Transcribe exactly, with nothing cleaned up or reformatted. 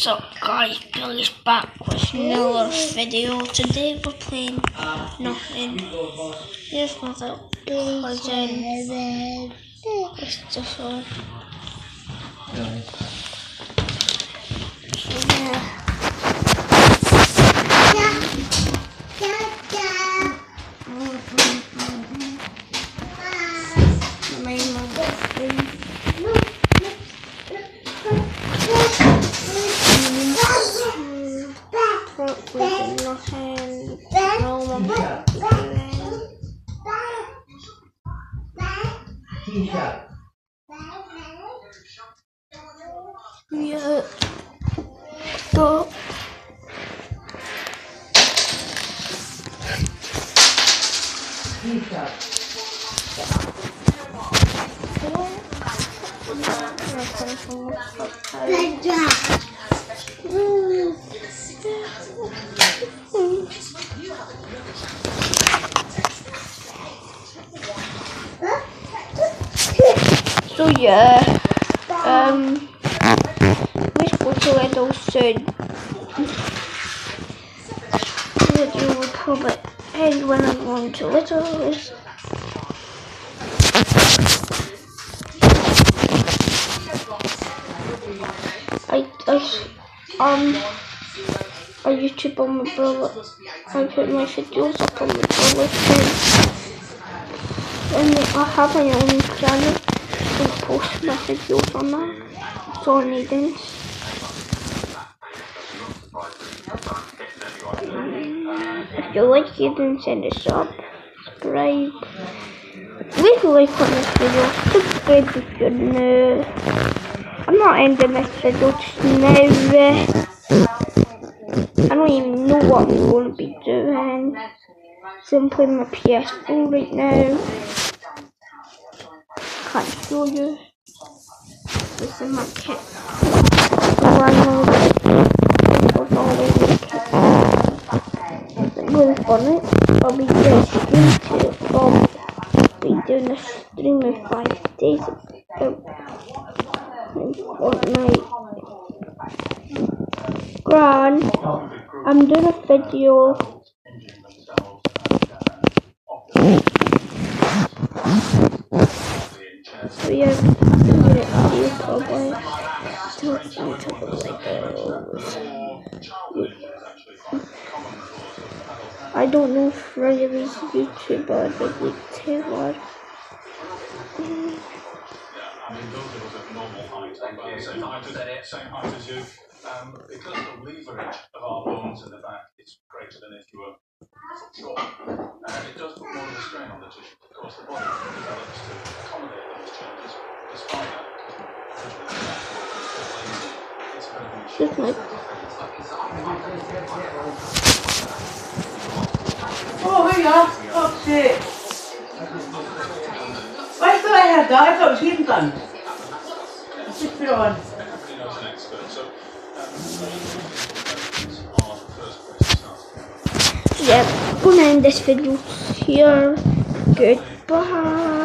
What's up guys, Billy's back with another video. Today we're playing nothing. Here's another Cosen. It's just one. So yeah. My mother thing. Nothing. No more. Yeah. Go. So yeah, um, let's go to Little soon. The video will probably end when I'm going to Little. I, I, um, I YouTube on my brother. I put my videos up on my brother's channel. And I have my own channel. I post my videos on that. So I need this. If you like it, then send a sub. Subscribe. Leave a like on this video. Subscribe if you're new. I'm not ending this video just now. I don't even know what I'm going to be doing. So I'm playing my P S four right now. Can't show you. This is my kit. So I know that it's all over the kit. It's really funny. I'll be doing a stream to um, be doing a stream in five days ago. In Fortnite. Gran, I'm doing a video. So yeah, I'm gonna see you probably. Don't talk about I don't know if Riley's YouTuber, but we Taylor. Um, because the leverage of our bones in the back is greater than if you were short, and it does put more of a strain on the tissue. Of course, the body develops to accommodate those changes. Despite that, it's very much. Oh, here you are. Oh, shit. I thought I had that. I thought it was hidden done. Let's just put it on. Yeah, I'm gonna end this video here. Goodbye.